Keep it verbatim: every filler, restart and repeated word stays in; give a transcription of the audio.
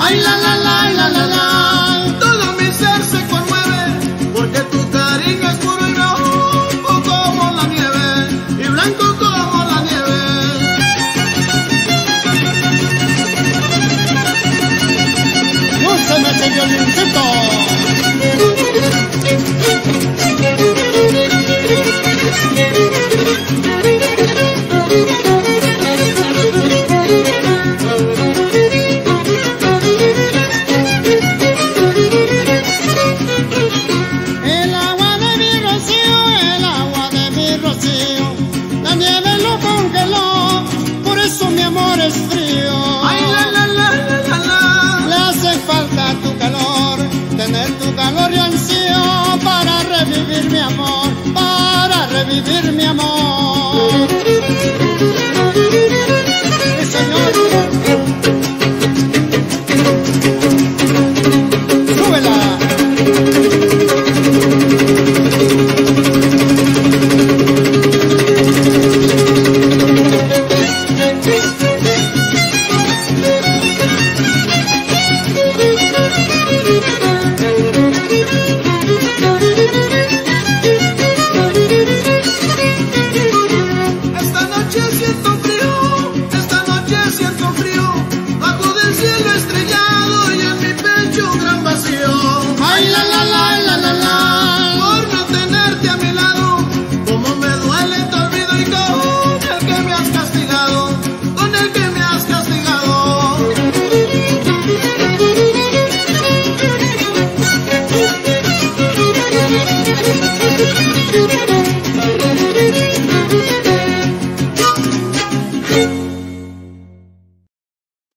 Ay, la, la, la, la, la, la. Todo mi ser se conmueve, porque tu cariño es puro y rojo como la nieve, y blanco como la nieve. ¡Úsame, señor Lincito! Frío. Ay, la, la, la, la, la, la. Le hace falta tu calor, tener tu calor y ansío para revivir mi amor, para revivir mi amor. Sí, señor. Súbela. Thank you.